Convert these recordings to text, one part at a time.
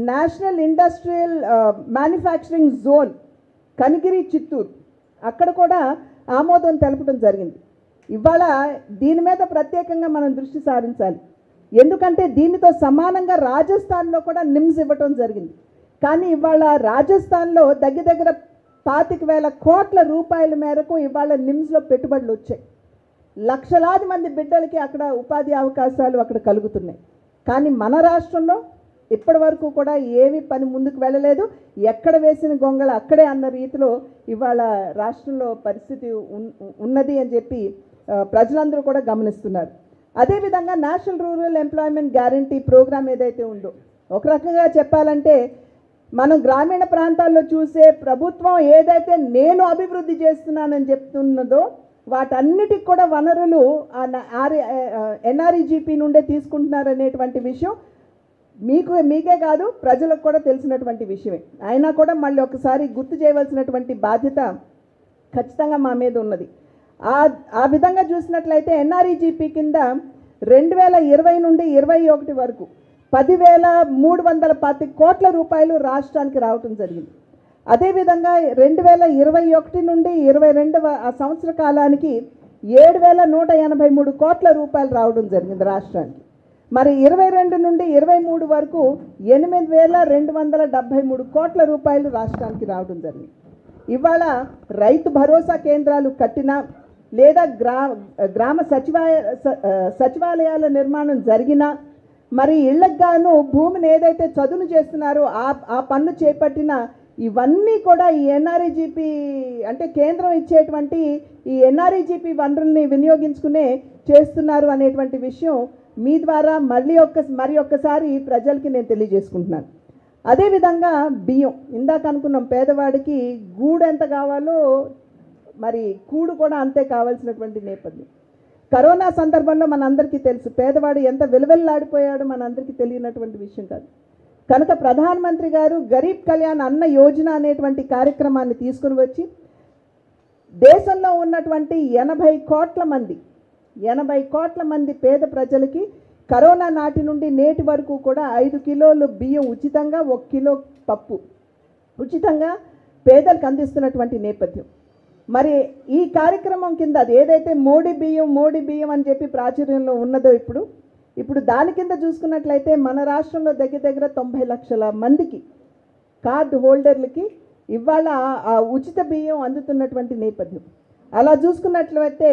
National industrial manufacturing zone Kanigiri Chittoor అక్కడ కూడా ఆమోదం తెలపడం జరిగింది. ఇవాళ దీని మీద ప్రత్యేకంగా మనం దృష్టి సారించాలి. ఎందుకంటే దీనితో సమానంగా రాజస్థాన్లో కూడా నిమ్స్ ఇవ్వటం జరిగింది. కానీ ఇవాళ రాజస్థాన్లో దగ్గర 25,000 కోట్ల రూపాయల మేరకు ఇవాళ నిమ్స్లో పెట్టుబడులు వచ్చాయి. లక్షలాది మంది బిడ్డలకి అక్కడ ఉపాధి అవకాశాలు అక్కడ కలుగుతున్నాయి. కానీ మన రాష్ట్రంలో ఇప్పటి వరకు కూడా ఏమీ పని ముందుకు వెళ్ళలేదు. ఎక్కడ వేసిన గొంగళ అక్కడే అన్న రీతిలో ఇవాళ రాష్ట్రంలో పరిస్థితి ఉన్నది అని చెప్పి ప్రజలందరూ కూడా గమనిస్తున్నారు. అదేవిధంగా national rural employment guarantee programme ఏదైతే ఉందో, ఒక రకంగా చెప్పాలంటే మనం గ్రామీణ ప్రాంతాల్లో చూసే ప్రభుత్వం ఏదైతే నేను అభివృద్ధి చేస్తున్నానని చెప్తున్నదో వాటన్నిటికి కూడా వనరులు ఎన్ఆర్ఈజీపీ నుండే తీసుకుంటున్నారనేటువంటి విషయం మీకే కాదు ప్రజలకు కూడా తెలిసినటువంటి విషయమే. అయినా కూడా మళ్ళీ ఒకసారి గుర్తు చేయవలసినటువంటి బాధ్యత ఖచ్చితంగా మా మీద ఉన్నది. ఆ విధంగా చూసినట్లయితే ఎన్ఆర్ఈజీపీ కింద 2020 నుండి 2021 వరకు 10,310 కోట్ల రూపాయలు రాష్ట్రానికి రావటం జరిగింది. అదేవిధంగా 2021 నుండి 2022 సంవత్సర కాలానికి 7,183 కోట్ల రూపాయలు రావడం జరిగింది రాష్ట్రానికి. మరి 22 నుండి 23 వరకు 8,273 కోట్ల రూపాయలు రాష్ట్రానికి రావడం జరిగింది. ఇవాళ రైతు భరోసా కేంద్రాలు కట్టినా లేదా గ్రామ సచివాలయాల నిర్మాణం జరిగినా మరి ఇళ్లకు గాను భూమిని ఏదైతే చదును చేస్తున్నారో ఆ పన్ను చేపట్టిన ఇవన్నీ కూడా ఈ ఎన్ఆర్ఈజీపీ అంటే కేంద్రం ఇచ్చేటువంటి ఈ ఎన్ఆర్ఈజీపీ వనరుల్ని వినియోగించుకునే చేస్తున్నారు అనేటువంటి విషయం మీ ద్వారా మరి ఒక్కసారి ప్రజలకి నేను తెలియజేసుకుంటున్నాను. అదేవిధంగా బియ్యం ఇందాక అనుకున్నాం, పేదవాడికి గూడు ఎంత కావాలో మరి కూడు కూడా అంతే కావాల్సినటువంటి నేపథ్యం. కరోనా సందర్భంలో మనందరికీ తెలుసు పేదవాడు ఎంత విలువెల్లాడిపోయాడో మనందరికీ తెలియనటువంటి విషయం కాదు. కనుక ప్రధానమంత్రి గారు గరీబ్ కళ్యాణ్ అన్న యోజన అనేటువంటి కార్యక్రమాన్ని తీసుకుని వచ్చి దేశంలో ఉన్నటువంటి 80 కోట్ల మంది పేద ప్రజలకి కరోనా నాటి నుండి నేటి వరకు కూడా 5 కిలోలు బియ్యం ఉచితంగా, 1 కిలో పప్పు ఉచితంగా పేదలకు అందిస్తున్నటువంటి నేపథ్యం. మరి ఈ కార్యక్రమం కింద అది ఏదైతే మోడీ బియ్యం అని చెప్పి ప్రాచుర్యంలో ఉన్నదో ఇప్పుడు దాని కింద చూసుకున్నట్లయితే మన రాష్ట్రంలో దగ్గర 90 లక్షల మందికి కార్డు హోల్డర్లకి ఇవాళ ఆ ఉచిత బియ్యం అందుతున్నటువంటి నేపథ్యం. అలా చూసుకున్నట్లయితే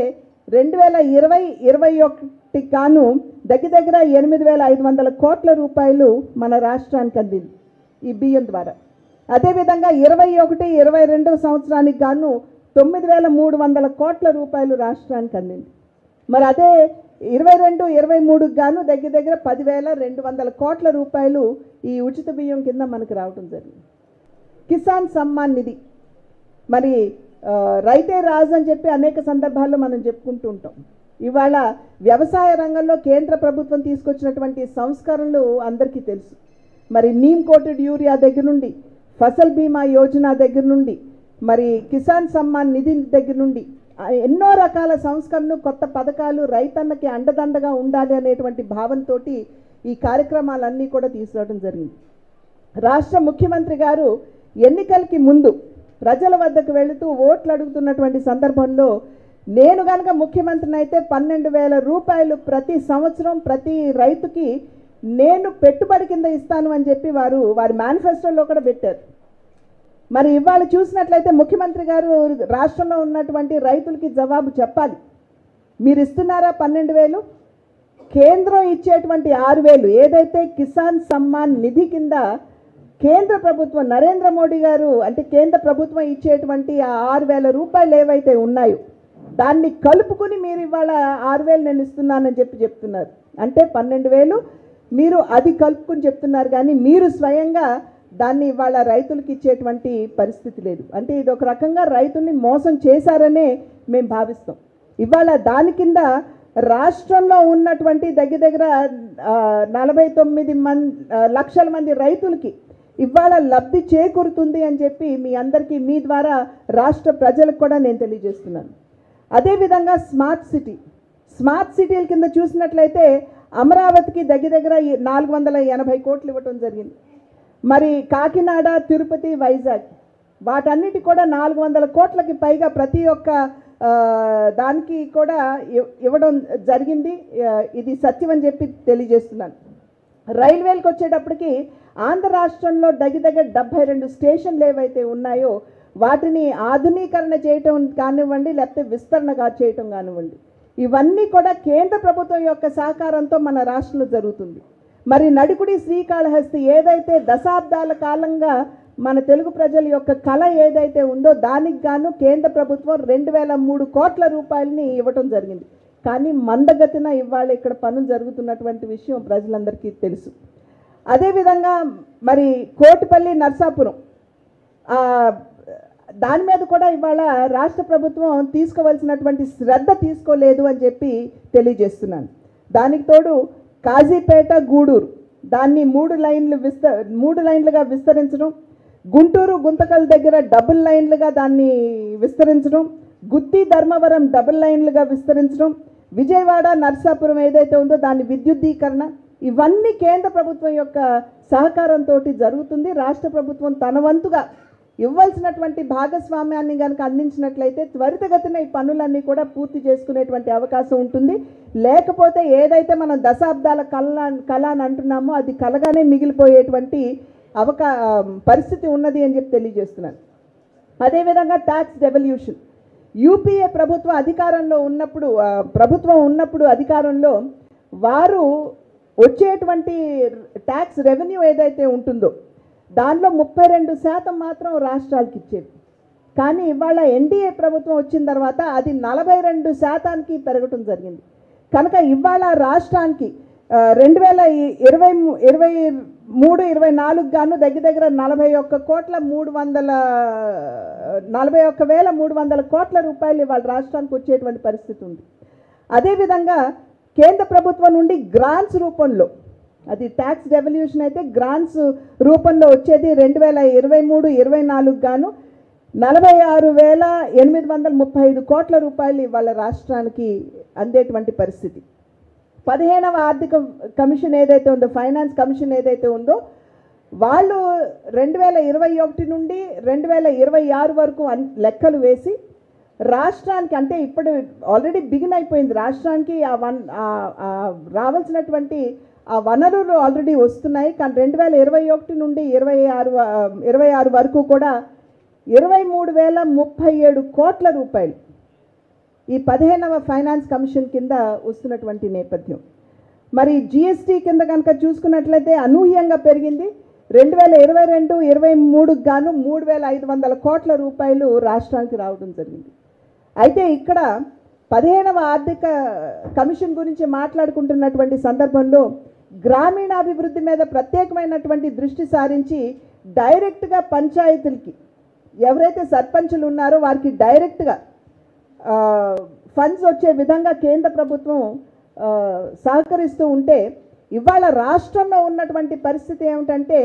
2020-21 గాను దగ్గర 8,500 కోట్ల రూపాయలు మన రాష్ట్రానికి అందింది ఈ బియ్యం ద్వారా. అదేవిధంగా 21-22 సంవత్సరానికి గాను 9,300 కోట్ల రూపాయలు రాష్ట్రానికి అందింది. మరి అదే 22-23 గాను దగ్గర 10,200 కోట్ల రూపాయలు ఈ ఉచిత బియ్యం కింద మనకు రావడం జరిగింది. కిసాన్ సమ్మాన్ నిధి మరి రైతే రాజు అని చెప్పి అనేక సందర్భాల్లో మనం చెప్పుకుంటూ ఉంటాం. ఇవాళ వ్యవసాయ రంగంలో కేంద్ర ప్రభుత్వం తీసుకొచ్చినటువంటి సంస్కరణలు అందరికీ తెలుసు. మరి నీమ్ కోటెడ్ యూరియా దగ్గర నుండి, ఫసల్ బీమా యోజన దగ్గర నుండి, మరి కిసాన్ సమ్మాన్ నిధి దగ్గర నుండి ఎన్నో రకాల సంస్కరణలు, కొత్త పథకాలు రైతన్నకి అండదండగా ఉండాలి అనేటువంటి భావంతో ఈ కార్యక్రమాలన్నీ కూడా తీసుకురావడం జరిగింది. రాష్ట్ర ముఖ్యమంత్రి గారు ఎన్నికలకి ముందు ప్రజల వద్దకు వెళుతూ ఓట్లు అడుగుతున్నటువంటి సందర్భంలో నేను కనుక ముఖ్యమంత్రిని అయితే 12,000 రూపాయలు ప్రతి సంవత్సరం ప్రతి రైతుకి నేను పెట్టుబడి కింద ఇస్తాను అని చెప్పి వారి మేనిఫెస్టోలో కూడా పెట్టారు. మరి ఇవాళ చూసినట్లయితే ముఖ్యమంత్రి గారు రాష్ట్రంలో ఉన్నటువంటి రైతులకి జవాబు చెప్పాలి. మీరు ఇస్తున్నారా 12,000? కేంద్రం ఇచ్చేటువంటి 6,000 ఏదైతే కిసాన్ సమ్మాన్ నిధి కింద కేంద్ర ప్రభుత్వం నరేంద్ర మోడీ గారు అంటే కేంద్ర ప్రభుత్వం ఇచ్చేటువంటి ఆ 6,000 రూపాయలు ఏవైతే ఉన్నాయో దాన్ని కలుపుకుని మీరు ఇవాళ 6,000 నేను ఇస్తున్నానని చెప్తున్నారు. అంటే 12,000 మీరు అది కలుపుకుని చెప్తున్నారు, కానీ మీరు స్వయంగా దాన్ని ఇవాళ రైతులకు ఇచ్చేటువంటి పరిస్థితి లేదు. అంటే ఇది ఒక రకంగా రైతుల్ని మోసం చేశారనే మేము భావిస్తాం. ఇవాళ దాని కింద రాష్ట్రంలో ఉన్నటువంటి దగ్గర 49 లక్షల మంది రైతులకి ఇవాళ లబ్ధి చేకూరుతుంది అని చెప్పి మీ అందరికీ మీ ద్వారా రాష్ట్ర ప్రజలకు కూడా నేను తెలియజేస్తున్నాను. అదేవిధంగా స్మార్ట్ సిటీల కింద చూసినట్లయితే అమరావతికి దగ్గర 480 కోట్లు ఇవ్వటం జరిగింది. మరి కాకినాడ, తిరుపతి, వైజాగ్ వాటన్నిటి కూడా 400 కోట్లకి పైగా ప్రతి ఒక్క దానికి కూడా ఇవ్వడం జరిగింది. ఇది సత్యం అని చెప్పి తెలియజేస్తున్నాను. రైల్వేలకు వచ్చేటప్పటికి ఆంధ్ర రాష్ట్రంలో దగ్గర 72 స్టేషన్లు ఏవైతే ఉన్నాయో వాటిని ఆధునీకరణ చేయటం కానివ్వండి, లేకపోతే విస్తరణగా చేయటం కానివ్వండి, ఇవన్నీ కూడా కేంద్ర ప్రభుత్వం యొక్క సహకారంతో మన రాష్ట్రంలో జరుగుతుంది. మరి నడికుడి శ్రీకాళహస్తి ఏదైతే దశాబ్దాల కాలంగా మన తెలుగు ప్రజల యొక్క కళ ఏదైతే ఉందో దానికి గాను కేంద్ర ప్రభుత్వం 2003 కోట్ల రూపాయలని ఇవ్వటం జరిగింది. కానీ మందగతిన ఇవాళ ఇక్కడ పనులు జరుగుతున్నటువంటి విషయం ప్రజలందరికీ తెలుసు. అదేవిధంగా మరి కోటిపల్లి, నర్సాపురం దాని మీద కూడా ఇవాళ రాష్ట్ర ప్రభుత్వం తీసుకోవాల్సినటువంటి శ్రద్ధ తీసుకోలేదు అని చెప్పి తెలియజేస్తున్నాను. దానికి తోడు కాజీపేట, గూడూరు దాన్ని 3 లైన్లుగా విస్తరించడం, గుంటూరు, గుంతకల్ దగ్గర డబుల్ లైన్లుగా దాన్ని విస్తరించడం, గుత్తి, ధర్మవరం డబుల్ లైన్లుగా విస్తరించడం, విజయవాడ, నర్సాపురం ఏదైతే ఉందో దాని విద్యుద్దీకరణ, ఇవన్నీ కేంద్ర ప్రభుత్వం యొక్క సహకారంతో జరుగుతుంది. రాష్ట్ర ప్రభుత్వం తన వంతుగా ఇవ్వాల్సినటువంటి భాగస్వామ్యాన్ని కనుక అందించినట్లయితే త్వరితగతిన ఈ పనులన్నీ కూడా పూర్తి చేసుకునేటువంటి అవకాశం ఉంటుంది. లేకపోతే ఏదైతే మనం దశాబ్దాల కళ అని అంటున్నామో అది కలగానే మిగిలిపోయేటువంటి పరిస్థితి ఉన్నది అని చెప్పి తెలియజేస్తున్నాను. అదేవిధంగా ట్యాక్స్ డెవల్యూషన్, యూపీఏ ప్రభుత్వం ఉన్నప్పుడు అధికారంలో వారు వచ్చేటువంటి ట్యాక్స్ రెవెన్యూ ఏదైతే ఉంటుందో దానిలో 32% మాత్రం రాష్ట్రాలకు ఇచ్చేవి. కానీ ఇవాళ ఎన్డీఏ ప్రభుత్వం వచ్చిన తర్వాత అది 42% పెరగటం జరిగింది. కనుక ఇవాళ రాష్ట్రానికి 2023-24 గాను దగ్గర 41,300 కోట్ల రూపాయలు ఇవాళ రాష్ట్రానికి వచ్చేటువంటి పరిస్థితి ఉంది. అదేవిధంగా కేంద్ర ప్రభుత్వం నుండి గ్రాంట్స్ రూపంలో, అది ట్యాక్స్ డెవల్యూషన్ అయితే గ్రాంట్స్ రూపంలో వచ్చేది 2023-24 గాను 46,835 కోట్ల రూపాయలు ఇవాళ రాష్ట్రానికి అందేటువంటి పరిస్థితి. 15వ ఆర్థిక కమిషన్ ఏదైతే ఉందో, ఫైనాన్స్ కమిషన్ ఏదైతే ఉందో వాళ్ళు 2021 నుండి 2026 వరకు లెక్కలు వేసి రాష్ట్రానికి, అంటే ఇప్పుడు ఆల్రెడీ బిగిన్ అయిపోయింది రాష్ట్రానికి రావాల్సినటువంటి ఆ వనరులు ఆల్రెడీ వస్తున్నాయి. కానీ 2021 నుండి 26 వరకు కూడా 23,037 కోట్ల రూపాయలు ఈ 15వ ఫైనాన్స్ కమిషన్ కింద వస్తున్నటువంటి నేపథ్యం. మరి జిఎస్టీ కింద కనుక చూసుకున్నట్లయితే అనూహ్యంగా పెరిగింది. 2022-23 గాను 3,500 కోట్ల రూపాయలు రాష్ట్రానికి రావడం జరిగింది. అయితే ఇక్కడ 15వ ఆర్థిక కమిషన్ గురించి మాట్లాడుకుంటున్నటువంటి సందర్భంలో గ్రామీణాభివృద్ధి మీద ప్రత్యేకమైనటువంటి దృష్టి సారించి డైరెక్ట్గా పంచాయతీలకి ఎవరైతే సర్పంచులు ఉన్నారో వారికి డైరెక్ట్గా ఫండ్స్ వచ్చే విధంగా కేంద్ర ప్రభుత్వం సహకరిస్తూ ఉంటే ఇవాళ రాష్ట్రంలో ఉన్నటువంటి పరిస్థితి ఏమిటంటే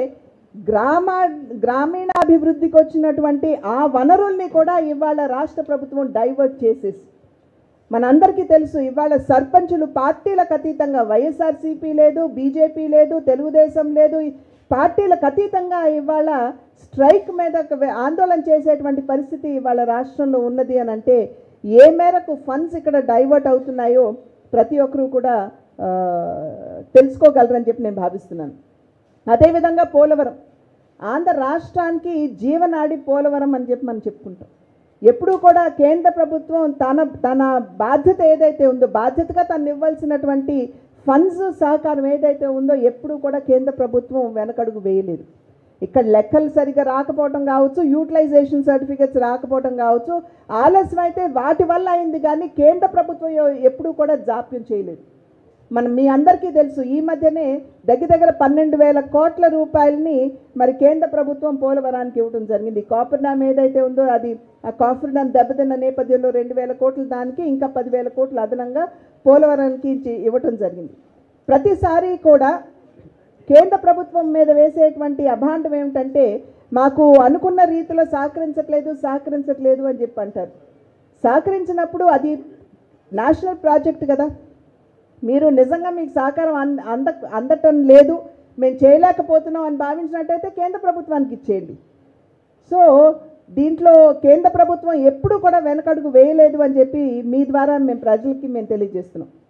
గ్రామీణాభివృద్ధికి వచ్చినటువంటి ఆ వనరుల్ని కూడా ఇవాళ రాష్ట్ర ప్రభుత్వం డైవర్ట్ చేసేసి, మనందరికీ తెలుసు ఇవాళ సర్పంచులు పార్టీలకు అతీతంగా, వైఎస్ఆర్సీపీ లేదు, బీజేపీ లేదు, తెలుగుదేశం లేదు, పార్టీలకు అతీతంగా ఇవాళ స్ట్రైక్ మీద ఆందోళన చేసేటువంటి పరిస్థితి ఇవాళ రాష్ట్రంలో ఉన్నది అని అంటే ఏ మేరకు ఫండ్స్ ఇక్కడ డైవర్ట్ అవుతున్నాయో ప్రతి ఒక్కరూ కూడా తెలుసుకోగలరని చెప్పి నేను భావిస్తున్నాను. అదేవిధంగా పోలవరం, ఆంధ్ర రాష్ట్రానికి జీవనాడి పోలవరం అని చెప్పి మనం చెప్పుకుంటాం. ఎప్పుడూ కూడా కేంద్ర ప్రభుత్వం తన బాధ్యత ఏదైతే ఉందో, బాధ్యతగా తను ఇవ్వాల్సినటువంటి ఫండ్స్ సహకారం ఏదైతే ఉందో ఎప్పుడూ కూడా కేంద్ర ప్రభుత్వం వెనకడుగు వేయలేదు. ఇక్కడ లెక్కలు సరిగ్గా రాకపోవడం కావచ్చు, యూటిలైజేషన్ సర్టిఫికెట్స్ రాకపోవడం కావచ్చు, ఆలస్యం అయితే వాటి వల్ల అయింది. కానీ కేంద్ర ప్రభుత్వం ఎప్పుడూ కూడా జాప్యం చేయలేదు. మీ అందరికీ తెలుసు ఈ మధ్యనే దగ్గర 12,000 కోట్ల రూపాయలని మరి కేంద్ర ప్రభుత్వం పోలవరానికి ఇవ్వడం జరిగింది. కాపర్ డ్యామ్ ఏదైతే ఉందో అది ఆ కాపర్ డ్యామ్ దెబ్బతిన్న నేపథ్యంలో 2,000 కోట్ల దానికి ఇంకా 10,000 కోట్లు అదనంగా పోలవరానికి ఇవ్వటం జరిగింది. ప్రతిసారి కూడా కేంద్ర ప్రభుత్వం మీద వేసేటువంటి అభాండం ఏమిటంటే మాకు అనుకున్న రీతిలో సహకరించట్లేదు అని చెప్పి అంటారు. సహకరించినప్పుడు అది నేషనల్ ప్రాజెక్ట్ కదా, మీరు నిజంగా మీకు సహకారం అందటం లేదు, మేము చేయలేకపోతున్నాం అని భావించినట్టయితే కేంద్ర ప్రభుత్వానికి ఇచ్చేయండి. సో దీంట్లో కేంద్ర ప్రభుత్వం ఎప్పుడూ కూడా వెనకడుగు వేయలేదు అని చెప్పి మీ ద్వారా మేము ప్రజలకి మేము తెలియజేస్తున్నాం.